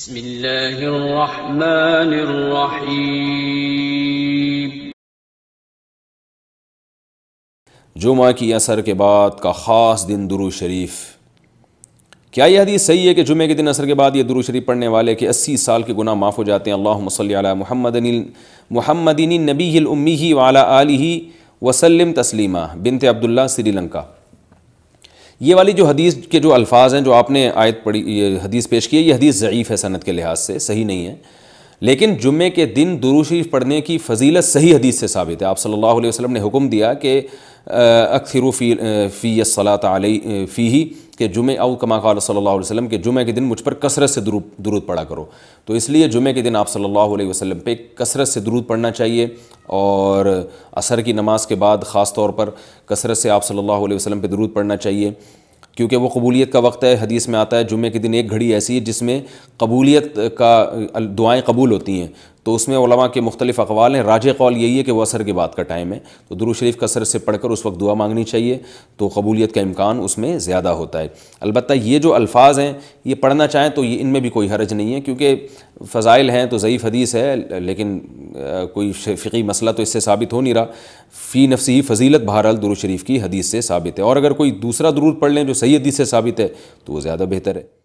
بسم اللہ الرحمن الرحیم۔ جمعہ کی عصر کے بعد کا خاص دن درود شریف۔ کیا یہ حدیث صحیح ہے کہ جمعہ کے دن عصر کے بعد یہ درود شریف پڑھنے والے کے 80 سال کے گناہ معاف ہو جاتے ہیں؟ اللہم صلی علی محمد النبی الامی وعلی آلہ وسلم تسلیما۔ بنت عبداللہ، سری لنکا۔ یہ والی جو حدیث کے جو الفاظ ہیں جو آپ نے آیت پڑھی، یہ حدیث پیش کی ہے، یہ حدیث ضعیف ہے، سند کے لحاظ سے صحیح نہیں ہے، لیکن جمعے کے دن درود شریف پڑھنے کی فضیلت صحیح حدیث سے ثابت ہے۔ آپ صلی اللہ علیہ وسلم نے حکم دیا کہ اکثروا فی الصلاۃ علیہ فیہ، کہ جمعہ او کما قال صلی اللہ علیہ وسلم، کہ جمعہ کے دن مجھ پر کثرت سے درود پڑھا کرو۔ تو اس لیے جمعہ کے دن آپ صلی اللہ علیہ وسلم پہ کثرت سے درود پڑھنا چاہیے، اور عصر کی نماز کے بعد خاص طور پر کثرت سے آپ صلی اللہ علیہ وسلم پہ درود پڑھنا چاہیے، کیونکہ وہ قبولیت کا وقت ہے۔ حدیث میں آتا ہے جمعہ کے دن ایک گھڑی ایسی ہے جس میں قبولیت کا دعائیں قبول ہوتی ہیں، تو اس میں علماء کے مختلف اقوال ہیں۔ راجح قول یہی ہے کہ وہ عصر کے بعد کا ٹائم ہے، تو درود شریف کثرت سے پڑھ کر اس وقت دعا مانگنی چاہیے، تو قبولیت کا امکان اس میں زیادہ ہوتا ہے۔ البتہ یہ جو الفاظ ہیں یہ پڑھنا چاہیں تو ان میں بھی کوئی حرج نہیں ہے، کیونکہ فضائل ہیں تو ضعیف حدیث ہے، لیکن کوئی فقہی مسئلہ تو اس سے ثابت ہو نہیں رہا۔ فی نفسی فضیلت بہرحال درود شریف کی حدیث سے ثابت ہے، اور اگر کوئی دوسرا درود پڑھ لیں جو صحیح حدیث سے ثابت ہے تو وہ زیادہ بہتر ہے۔